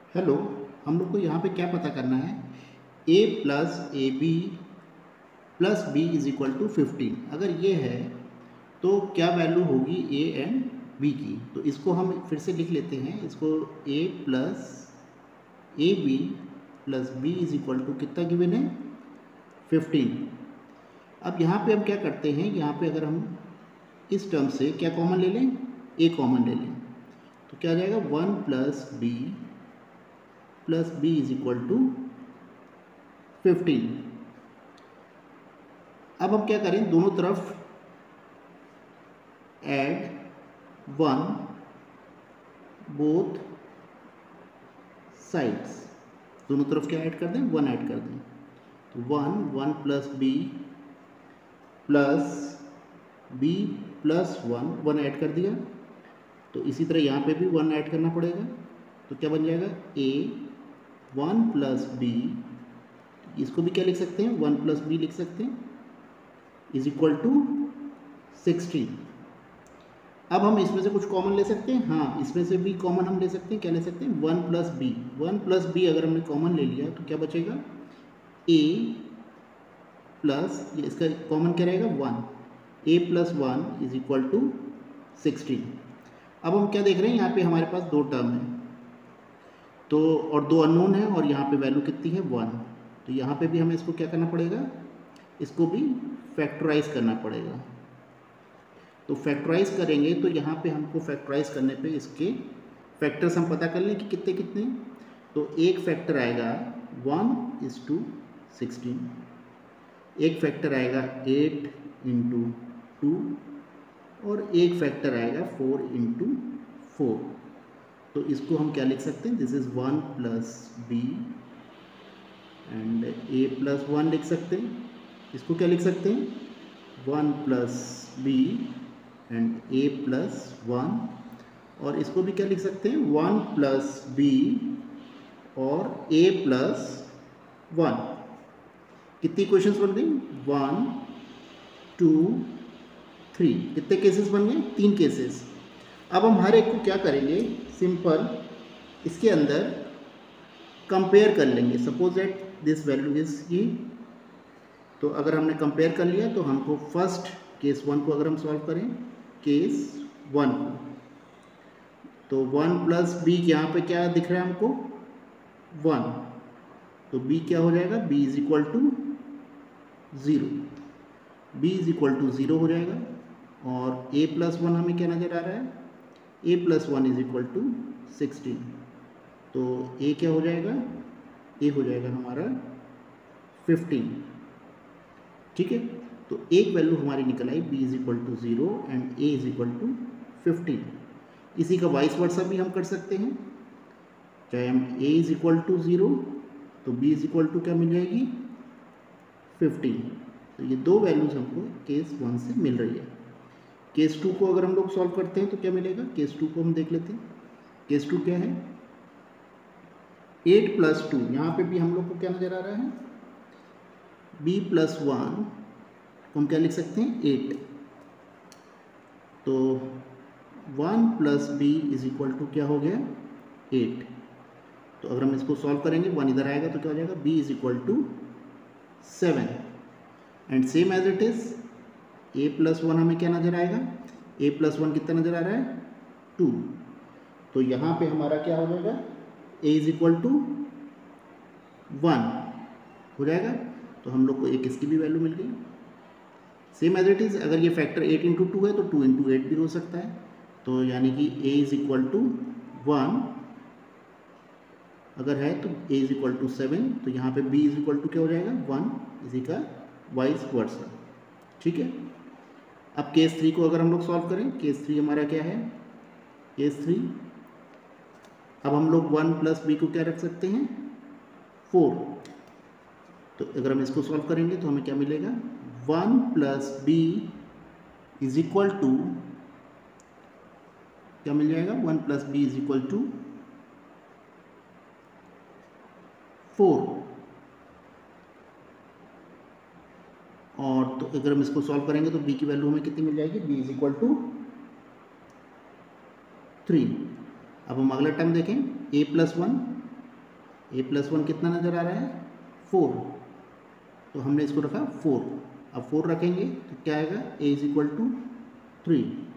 Hello, हम लोग को यहाँ पे क्या पता करना है। a plus A B plus B is equal to 15। अगर ये है तो क्या वैल्यू होगी a एंड b की। तो इसको हम फिर से लिख लेते हैं। इसको a plus A B plus B is equal to कितना गिवन है 15। अब यहाँ पे हम क्या करते हैं, यहाँ पे अगर हम इस टर्म से क्या कॉमन ले लें, a कॉमन ले लें तो क्या आ जाएगा 1 plus B is equal to 15। अब हम क्या करें, दोनों तरफ ऐड 1 बोथ साइड्स, दोनों तरफ क्या ऐड कर दें, 1 ऐड कर दें। तो 1 प्लस बी प्लस 1 ऐड कर दिया। तो इसी तरह यहाँ पे भी 1 ऐड करना पड़ेगा। तो क्या बन जाएगा a 1 प्लस बी, इसको भी क्या लिख सकते हैं 1 प्लस बी लिख सकते हैं, इज इक्वल टू 16। अब हम इसमें से कुछ कॉमन ले सकते हैं। हाँ, इसमें से भी कॉमन हम ले सकते हैं। क्या ले सकते हैं 1 प्लस बी अगर हमने कॉमन ले लिया तो क्या बचेगा a प्लस, ये इसका कॉमन क्या रहेगा 1, a plus 1 is equal to 16। अब हम क्या देख रहे हैं, यहाँ पे हमारे पास दो टर्म है तो, और दो अननोन है, और यहाँ पे वैल्यू कितनी है 1। तो यहाँ पे भी हमें इसको क्या करना पड़ेगा, इसको भी फैक्टराइज करना पड़ेगा। तो फैक्टराइज करेंगे तो यहाँ पे हमको फैक्टराइज करने पे इसके फैक्टर्स हम पता कर लें कि कितने कितने। तो एक फैक्टर आएगा 1:16, एक फैक्टर आएगा 8 इंटू 2, और एक फैक्टर आएगा 4 इंटू 4। तो इसको हम क्या लिख सकते हैं, this is 1 plus B and a plus 1 लिख सकते हैं। इसको क्या लिख सकते हैं 1 plus B and a plus 1, और इसको भी क्या लिख सकते हैं 1 प्लस बी और a प्लस 1। कितनी क्वेश्चंस बन गई 1 2 3, कितने केसेस बन गए 3 केसेस। अब हम हर एक को क्या करेंगे, सिंपल इसके अंदर कंपेयर कर लेंगे। Suppose that this value is ये, तो अगर हमने कंपेयर कर लिया तो हमको फर्स्ट केस 1 को अगर हम सॉल्व करें, केस 1 को, तो 1 प्लस बी यहाँ पे क्या दिख रहा है हमको 1, तो b क्या हो जाएगा, b is equal to 0, b is equal to 0 हो जाएगा। और a प्लस 1 हमें क्या नज़र आ रहा है, a plus 1 is equal to 16। तो a क्या हो जाएगा, a हो जाएगा हमारा 15। ठीक है, तो एक वैल्यू हमारी निकल आई b is equal to 0 and a is equal to 15। इसी का वाइस वर्सा भी हम कर सकते हैं। चाहे हम a इज इक्वल टू 0 तो b इज इक्वल टू क्या मिल जाएगी 15। तो ये दो वैल्यूज हमको केस 1 से मिल रही है। केस 2 को अगर हम लोग सॉल्व करते हैं तो क्या मिलेगा, केस 2 को हम देख लेते हैं। केस 2 क्या है 8 प्लस 2, यहाँ पे भी हम लोग को क्या नज़र आ रहा है b प्लस 1 को हम क्या लिख सकते हैं 8। तो 1 plus B is equal to क्या हो गया 8। तो अगर हम इसको सॉल्व करेंगे 1 इधर आएगा तो क्या हो जाएगा b is equal to 7। And same as it is a plus 1 हमें क्या नज़र आएगा, a प्लस 1 कितना नज़र आ रहा है 2। तो यहाँ पे हमारा क्या हो जाएगा a इज इक्वल टू 1 हो जाएगा। तो हम लोग को एक इसकी भी वैल्यू मिल गई। सेम एज इट इज़ अगर ये फैक्टर 8 इंटू 2 है तो 2 इंटू 8 भी हो सकता है। तो यानी कि a इज इक्वल टू 1 अगर है तो a इज इक्वल टू 7। तो यहाँ पे b इज इक्वल टू क्या हो जाएगा 1, इसी का वाइस वर्सा। ठीक है, अब केस 3 को अगर हम लोग सॉल्व करें, केस 3 हमारा क्या है, केस 3 अब हम लोग 1 प्लस बी को क्या रख सकते हैं 4। तो अगर हम इसको सॉल्व करेंगे तो हमें क्या मिलेगा 1 plus B is equal to क्या मिल जाएगा 1 plus B is equal to 4। और तो अगर हम इसको सॉल्व करेंगे तो b की वैल्यू हमें कितनी मिल जाएगी, b इज इक्वल टू 3। अब हम अगला टर्म देखें a प्लस 1, ए प्लस 1 कितना नज़र आ रहा है 4, तो हमने इसको रखा 4। अब 4 रखेंगे तो क्या आएगा, ए इज इक्वल टू 3।